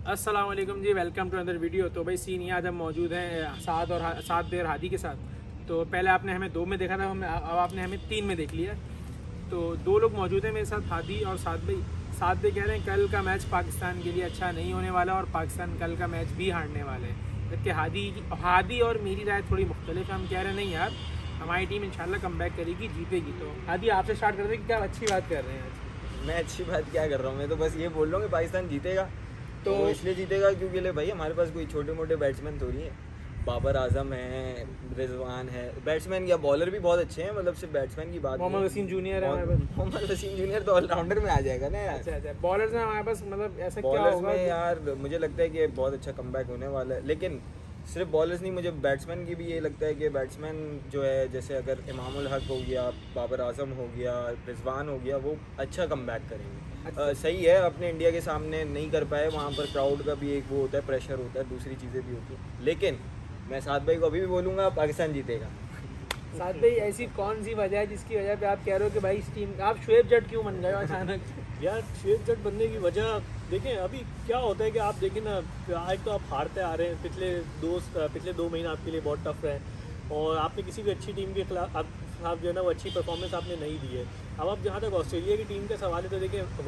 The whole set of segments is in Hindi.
अस्सलाम वालेकुम जी, वेलकम टू अदर वीडियो। तो भाई सीन आज हम मौजूद हैं सात देर हादी के साथ। तो पहले आपने हमें 2 में देखा था, अब आपने हमें 3 में देख लिया। तो 2 लोग मौजूद हैं मेरे साथ, हादी और साद भाई। साद भाई कह रहे हैं कल का मैच पाकिस्तान के लिए अच्छा नहीं होने वाला और पाकिस्तान कल का मैच भी हारने वाले हैं। जबकि हादी और मेरी राय थोड़ी मुख्तलिफ है। हम कह रहे हैं नहीं यार, हमारी टीम इंशाल्लाह कमबैक करेगी, जीतेगी। तो हादी आपसे स्टार्ट करते हैं कि क्या अच्छी बात कर रहे हैं आज? मैं अच्छी बात क्या कर रहा हूँ, मैं तो बस ये बोल रहा हूँ कि पाकिस्तान जीतेगा। तो इसलिए जीतेगा क्योंकि ले भाई हमारे पास कोई छोटे मोटे बैट्समैन थोड़ी हैं। बाबर आजम है, रिजवान है, बैट्समैन या बॉलर भी बहुत अच्छे हैं। मतलब सिर्फ बैट्समैन की बात, मोहम्मद वसीम जूनियर है। मोहम्मद वसीम जूनियर तो ऑलराउंडर में आ जाएगा ना यार। अच्छा, बॉलर्स में हमारे पास मतलब ऐसा क्या बॉलर्स होगा में यार मुझे लगता है कि बहुत अच्छा कमबैक होने वाला है। लेकिन सिर्फ बॉलर्स नहीं, मुझे बैट्समैन की भी ये लगता है कि बैट्समैन जो है, जैसे अगर इमामुल हक हो गया, बाबर आजम हो गया, रिजवान हो गया, वो अच्छा कमबैक करेंगे। सही है, अपने इंडिया के सामने नहीं कर पाए, वहाँ पर क्राउड का भी एक वो होता है, प्रेशर होता है, दूसरी चीज़ें भी होती हैं। लेकिन मैं साद भाई को अभी भी बोलूँगा पाकिस्तान जीतेगा। साद भाई ऐसी कौन सी वजह है जिसकी वजह पे आप कह रहे हो कि भाई इस टीम आप शुएब जट क्यों बन गए अचानक? यार शुएब जट बनने की वजह देखें, अभी क्या होता है कि आप देखें ना, आज तो आप हारते आ रहे हैं। पिछले 2 महीने आपके लिए बहुत टफ रहे और आपने किसी भी अच्छी टीम के खिलाफ जो है ना वो अच्छी परफॉर्मेंस आपने नहीं दी है। अब आप जहाँ तक ऑस्ट्रेलिया की टीम का सवाल है तो देखिए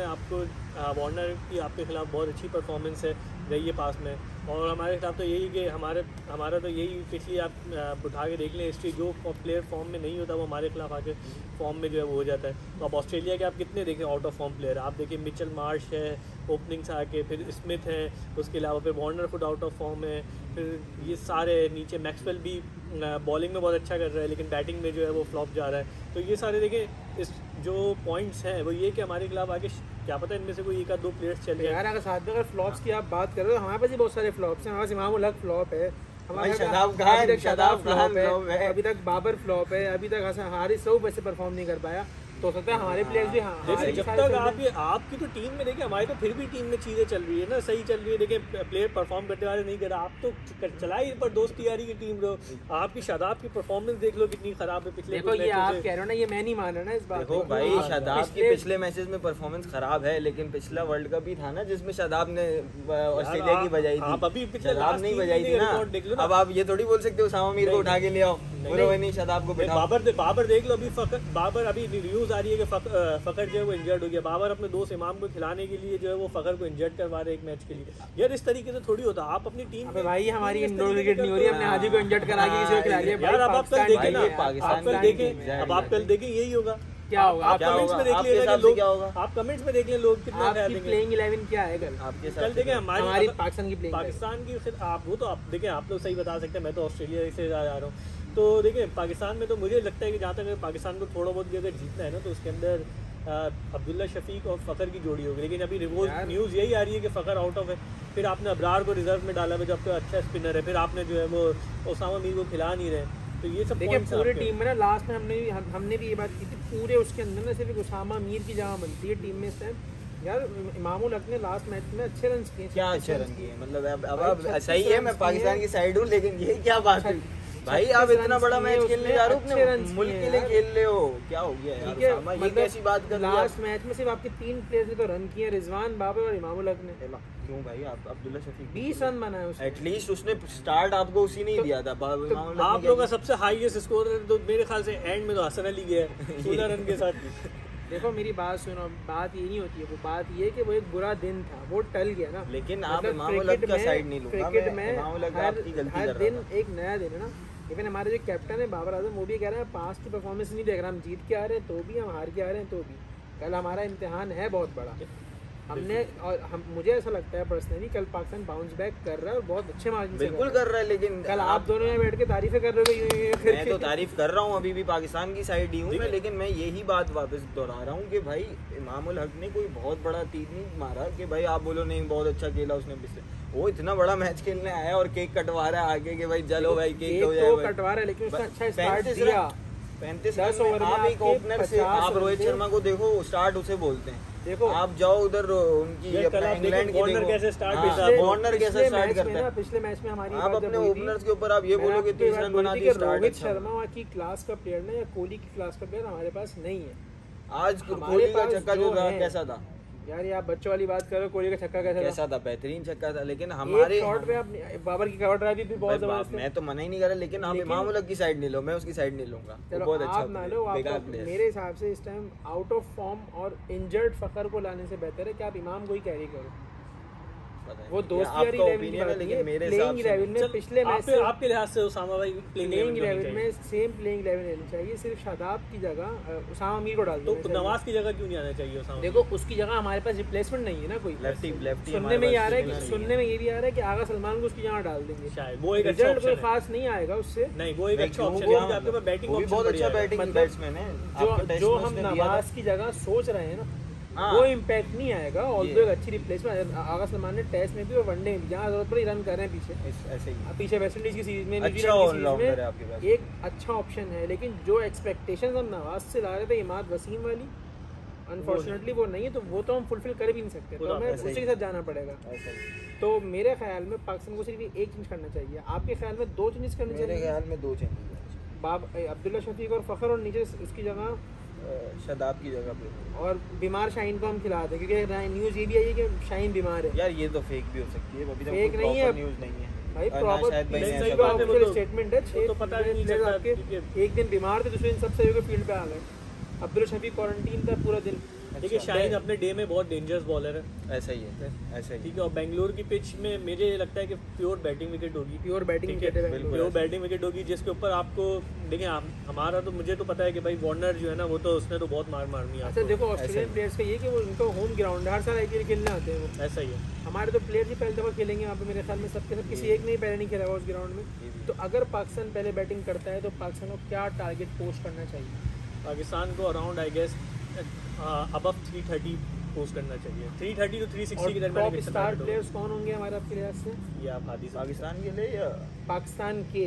वार्नर की आपके खिलाफ बहुत अच्छी परफॉर्मेंस है रही है पास में, और हमारे खिलाफ तो यही कि हमारा तो यही पिछली आप उठा के देख लें हिस्ट्री, जो प्लेयर फॉर्म में नहीं होता वो हमारे खिलाफ आके फॉर्म में जो है वो हो जाता है। तो आप ऑस्ट्रेलिया के आप कितने देखें आउट ऑफ फॉर्म प्लेयर, आप देखिए मिचेल मार्श है ओपनिंग से आके, फिर स्मिथ है, उसके अलावा फिर वार्नर खुद आउट ऑफ फॉर्म है, फिर ये सारे नीचे मैक्सवेल भी बॉलिंग में बहुत अच्छा कर रहा है लेकिन बैटिंग में जो है वो फ्लॉप जा रहा है। तो ये सारे देखें इस जो पॉइंट्स हैं वो ये कि हमारे खिलाफ आगे क्या पता इनमें से कोई एक आध 2 प्लेयर्स चले यार। अगर साथ में अगर फ्लॉप्स की आप बात कर रहे हो, हमारे पास भी बहुत सारे फ्लॉप्स हैं। हमारे पास इमामुल हक फ्लॉप है, शादाब फ्लॉप है, अभी तक बाबर फ्लॉप है, अभी तक हारिस रऊफ वैसे परफॉर्म नहीं कर पाया। तो सकता है हमारे प्लेयर्स भी जब तक आपकी तो टीम में देखिए, हमारी तो फिर भी टीम में चीज़ें चल रही है ना, सही चल रही है। देखिए प्लेयर परफॉर्म करने वाले नहीं कर रहा, आप तो चलाई पर दोस्ती यारी की टीम रहो। आपकी शादाब की परफॉर्मेंस देख लो कितनी खराब है पिछले। देखो ये आप कह रहे हो ना, ये मैं नहीं मान रहा ना इस बात। देखो भाई शादाब की पिछले मैचेस में परफॉर्मेंस खराब है, लेकिन पिछला वर्ल्ड कप भी था ना जिसमें शादाब ने ऑस्ट्रेलिया की बजाई थी, शादाब नहीं बजाई थी ना। अब आप ये थोड़ी बोल सकते हो उसामा मीर को उठा के ले आओ, नहीं शादाब को बिठाओ। बाबर देख लो, बाबर अभी न्यूज आ रही है कि फखर जो है वो इंजर्ड हो गया। बाबर अपने दोस्त इमाम को खिलाने के लिए जो है वो फखर को इंजर्ड करवा रहे एक मैच के लिए। यार इस तरीके से थोड़ी होता, आप अपनी टीम में भाई हमारी इंडोर क्रिकेट नहीं हो रही, हमने हादी को इंजर्ड करा के किसी को खिला लिया। यार अब आप कल देखें ना, अब आप कल देखें यही होगा। क्या होगा? आप कमेंट्स में देख लीजिएगा लोग, आप कमेंट्स में देख लें लोग कितना आपकी प्लेइंग 11 क्या है कल आपके साथ। कल देखें हमारी पाकिस्तान की पाकिस्तान की आप वो तो आप देखें, आप लोग सही बता सकते हैं, मैं तो ऑस्ट्रेलिया से जा रहा हूँ। तो देखिए पाकिस्तान में तो मुझे लगता है कि जहाँ तक पाकिस्तान को थोड़ा बहुत भी अगर जीतना है ना तो उसके अंदर अब्दुल्ला शफीक और फ़खर की जोड़ी होगी। लेकिन अभी न्यूज़ यही आ रही है कि फ़खर आउट ऑफ है। फिर आपने अबरार को रिजर्व में डाला है जब तो अच्छा स्पिनर है, फिर आपने जो है वो उसामा मीर को खिला नहीं रहे। तो ये सब देखिए पूरे टीम में ना लास्ट में हमने भी ये बात की थी, पूरे उसके अंदर ना सिर्फ उसामा मीर की जगह बनती है टीम में इस टाइम। यार इमामुल हक ने लास्ट मैच में अच्छे रन किए। क्या अच्छे रन किए? मतलब अब सही है, मैं पाकिस्तान की साइड हूँ, लेकिन ये क्या बात है भाई, आप इतना बड़ा मैच खेलने जा रहे हो, अपने मुल्क के लिए खेल रहे हो, क्या हो गया यार? ये कैसी बात कर रहे हो? लास्ट मैच में सिर्फ आपके 3 प्लेयर्स ने तो रन किए, रिजवान, बाबर और इमामुल हक ने। क्यों भाई? आप अब्दुल्ला शफीक 20 रन बनाए उसने। एटलीस्ट उसने स्टार्ट आपको उसी ने ही दिया था। आप लोगों का सबसे हाईएस्ट स्कोर तो मेरे ख्याल से एंड में तो हसन अली गया 16 रन के साथ। देखो मेरी बात सुनो, बात ये नहीं होती है, वो बात ये कि वो एक बुरा दिन था, वो टल गया ना। लेकिन आप इमामुल हक का साइड नहीं लूंगा, क्रिकेट में हर दिन एक नया दिन है ना। लेकिन हमारे जो कैप्टन है बाबर आजम, वो भी कह रहे हैं पास्ट की परफॉर्मेंस नहीं देख रहा, हम जीत के आ रहे हैं तो भी, हम हार के आ रहे हैं तो भी, कल हमारा इम्तिहान है बहुत बड़ा। मुझे ऐसा लगता है पर्सनली कल पाकिस्तान बाउंस बैक कर रहा है और बहुत अच्छे मार्जिन से बिल्कुल कर रहा है। लेकिन कल आप दोनों में बैठ के तारीफें कर रहे हो। मैं तो तारीफ कर रहा हूँ, अभी भी पाकिस्तान की साइड ही हूँ मैं, लेकिन मैं यही बात वापस दोहरा रहा हूँ कि भाई इमामुल हक ने कोई बहुत बड़ा तीर नहीं मारा कि भाई आप बोलो नहीं बहुत अच्छा खेला उसने। पिछले वो इतना बड़ा मैच खेलने आया और केक कटवा रहा है आगे कि भाई चलो भाई केक हो जाए, कटवा रहा है, लेकिन उसने अच्छा स्टार्ट दिया। 35 ओवर आप एक ओपनर से, आप रोहित शर्मा को देखो, स्टार्ट उसे बोलते हैं। देखो आप जाओ उधर उनकी इंग्लैंड की वार्नर कैसे स्टार्ट करता है पिछले मैच में हमारी आप अपने ओपनर्स के ऊपर आप ये बोलो कि 30 रन बना दिए। रोहित शर्मा की क्लास का प्लेयर ना या कोहली की क्लास का प्लेयर हमारे पास नहीं है। आज कोहली का छक्का जो था कैसा था? यार ये आप बच्चों वाली बात करो, कोहली का छक्का कैसा था? बेहतरीन छक्का था, लेकिन हमारे शॉट पे आप बाबर की कवर ड्राइव भी बहुत जबरदस्त है। मैं तो मना ही नहीं कर रहा, लेकिन आप इमाम उल हक की साइड नहीं लो, मैं उसकी साइड नहीं लूंगा। चलो बहुत अच्छा आप ना लो, बेकार आप प्लेयर। मेरे हिसाब से इस टाइम आउट ऑफ फॉर्म और इंजर्ड फखर को लाने से बेहतर है कि आप इमाम को ही कैरी करो। वो दोस्त यारी ओपिनियन है, लेकिन मेरे हिसाब से में पिछले मैच से आपके लिहाज से उसामा भाई प्लेइंग 11 में सेम प्लेइंग 11 रहनी चाहिए, सिर्फ शादाब की जगह उसामा मीर को डाल दो। तो नवाज की जगह क्यों नहीं आना चाहिए उसामा? देखो उसकी जगह हमारे पास रिप्लेसमेंट नहीं है ना कोई। लेफ्टी सुनने में ये आ रहा है कि सुनने में ये भी आ रहा है कि आगा सलमान को उसकी जगह डाल देंगे शायद, वो एक अच्छा रिजल्ट कोई ऑप्शन है। खास नहीं आएगा उससे। नहीं वो एक अच्छा ऑप्शन है, आपके पास बैटिंग वो भी ऑप्शन बहुत अच्छा बढ़िया है। बैटिंग बैट्समैन है। जो हम नवाज की जगह सोच रहे हैं ना, वो इम्पैक्ट नहीं आएगा। ऑल्दो एक अच्छी रिप्लेसमेंट, आगा सलमान ने टेस्ट में भी और वनडे में भी जहाँ जरूरत पड़ी रन कर रहे हैं पीछे। ऐसे ही पीछे वेस्ट इंडीज की सीरीज में, अच्छा न्यूजीलैंड की ऑलराउंडर सीरीज है आपके पास। में एक अच्छा ऑप्शन है, लेकिन जो एक्सपेक्टेशंस हम नवाज से ला रहे थे इमाद वसीम वाली, अनफॉर्चुनेटली वो नहीं है, तो वो तो हम फुलफिल कर भी नहीं सकते, तो हमें उसी के साथ जाना पड़ेगा। तो मेरे ख्याल में पाकिस्तान को सिर्फ एक चेंज करना चाहिए। आपके ख्याल में 2 चेंजेस करने चाहिए? मेरे ख्याल में 2 चेंजेस, अब्दुल्ला शफीक और फखर, और नीचे उसकी जगह शादाब की जगह पे, और बीमार शाहीन को हम खिलाते हैं, क्योंकि न्यूज़ ये भी आई है कि शाहीन बीमार है। यार ये तो फेक भी हो सकती है, अभी तक फेक कोई नहीं है न्यूज़ नहीं है भाई, और ना प्रॉपर शायद भाई ने सही ऐसा बात है, बोला। वो तो- स्टेटमेंट है। वो तो पता नहीं प्लेयर्स चलता आपके क्योंकि- एक दिन बीमार थे, दूसरे दिन सब सही होकर फील्ड पे आ गए। अब्दुल शफीक क्वारंटीन था पूरा दिन। देखिए शाहीन अपने डे में बहुत डेंजरस बॉलर है, ऐसा ही है, ऐसा ही ठीक है। और बेंगलोर की पिच में मुझे लगता है कि प्योर बैटिंग विकेट होगी, प्योर बैटिंग ठीक है, विकेट है बिल्कुल। बेंगलुरु। प्योर बैटिंग विकेट होगी, जिसके ऊपर आपको देखिए हमारा तो मुझे तो पता है कि भाई वार्नर जो है ना, वो तो उसने तो बहुत मार मारनी है अच्छा आपको। देखो ऑस्ट्रेलियन प्लेयर्स का ये कि वो उनका होम ग्राउंड है, हर साल आईपीएल खेलने आते हैं वो। ऐसा ही है। हमारे तो प्लेयर्स ही पहली दफ़ा खेलेंगे वहाँ पे, मेरे ख्याल में सबके सब किसी एक ने ही पहले नहीं खेला हुआ उस ग्राउंड में। तो अगर पाकिस्तान पहले बैटिंग करता है तो पाकिस्तान को क्या टारगेट पोस्ट करना चाहिए? पाकिस्तान को around I guess above 330 post करना चाहिए, 330 to 360 के दरमियान टॉप स्टार प्लेयर्स कौन होंगे हमारे आपके लिहाज से? ये आप हादी से पाकिस्तान के लिए या पाकिस्तान के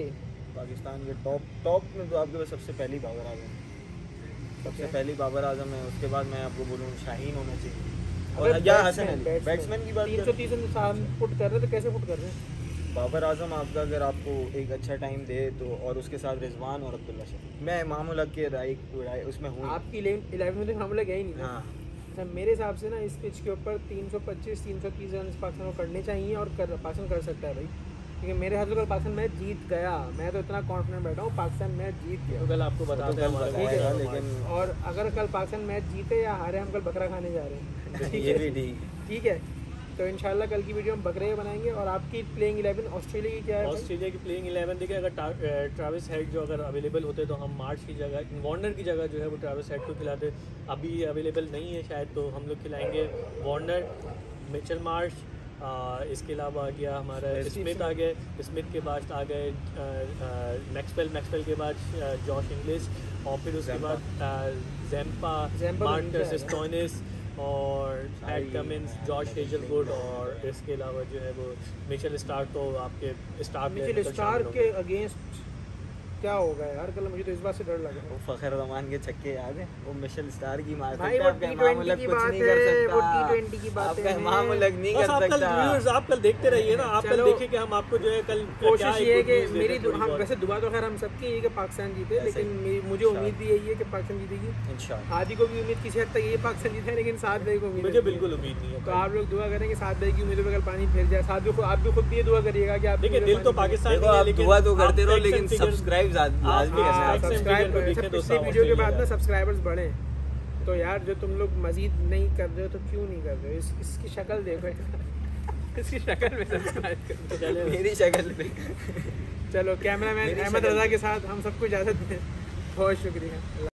टॉप में तो आपके पास सबसे पहली बाबर आजम, सबसे पहली बाबर आजम है। उसके बाद मैं आपको बोलूँ शाहीन होना चाहिए, और या हसन अली। बैट्समैन की बात 330 फुट कर रहे तो कैसे फुट कर रहे हैं? बाबर आजम आपका अगर आपको एक अच्छा टाइम दे तो, और उसके साथ रिजवान और अब्दुल्ला शफीक। मैं इमाम उल हक के राय उसमें हूँ। आपकी 11 में तो मामला गया ही नहीं। हाँ मेरे हिसाब से ना इस पिच के ऊपर 325-330 रन पाकिस्तान को करने चाहिए, और पाकिस्तान कर सकता है भाई, क्योंकि मेरे हाथ में कल पाकिस्तान मैच जीत गया, मैं तो इतना कॉन्फिडेंट बैठा हूँ पाकिस्तान मैच जीत गया। तो कल आपको बताते हैं हमारे बताएगा, बहुत लेकिन और अगर कल पाकिस्तान मैच जीते या हारे, हम कल बकरा खाने जा रहे हैं। ये भी ठीक। ठीक है, तो इंशाल्लाह कल की वीडियो हम बकरे बनाएंगे। और आपकी प्लेइंग 11 ऑस्ट्रेलिया की क्या है? ऑस्ट्रेलिया की प्लेइंग 11 देखिए, अगर ट्रेविस हेड जो अगर अवेलेबल होते तो हम मार्च की जगह, वार्नर की जगह जो है वो ट्रेविस हेड को खिलाते। अभी अवेलेबल नहीं है शायद, तो हम लोग खिलाएंगे वार्नर, मिचेल मार्श, इसके अलावा आ गया हमारा स्मिथ आ गए, स्मिथ के बाद आ गए मैक्सवेल के बाद जॉश इंग्लिश, और फिर उसके बाद जैम्पा, मार्कस स्टोइनिस और पैट कमिंस, जॉर्ज हेजलवुड, और इसके अलावा जो है वो मिचेल स्टार्क। तो आपके स्टार्क मिचेल स्टार्क के अगेंस्ट क्या होगा यार? कल मुझे तो इस बात से डर लगा। वो फखर रमान के छक्के याद है, वो मिशेल स्टार की मार भाई सकता वो है, आपका इमाम उल हक T20 की कुछ बात नहीं है, कर सकता, वो T20 की बात आपका है। इमाम उल हक नहीं बस कर आप कल सकता। व्यूअर्स आप कल देखते रहिए ना, आप कल चलो, देखिए कि हम आपको जो है कल कोशिश ये है कि मेरी हम वैसे दुआ तो खैर हम सबकी है कि पाकिस्तान जीते, ऐसे लेकिन मुझे उम्मीद भी यही है कि पाकिस्तान जीतेगी। इंशाल्लाह हादी को भी उम्मीद किसी हद तक ये पाकिस्तान जीता है, लेकिन 7 मई को उम्मीद मुझे है। बिल्कुल उम्मीद नहीं है। तो आप लोग दुआ करें कि 7 मई की उम्मीदों पे कल पानी फिर जाए। साथ में आप भी खुद भी ये दुआ करिएगा कि आप देखिए दिल तो पाकिस्तान देखो, में है, आप लेकिन दुआ तो करते आप रहो, facts लेकिन and figures- सब्सक्राइब लाजमी हाँ, करना है। facts and सब्सक्राइब figures को देखें तो पिछली साउथ वीडियो के बाद ना ऑस्ट्रेलिया सब्सक्राइबर्स बढ़े, तो यार जो तुम लोग मजीद नहीं कर रहे हो तो क्यों नहीं कर रहे हो? इसकी शक्ल देखो इसकी शक्ल में सब्सक्राइब करो। चले मेरी शक्ल पे चलो कैमरामैन मेरी अहमद शक्ल रजा के साथ हम सबको इजाज़त दें। बहुत शुक्रिया।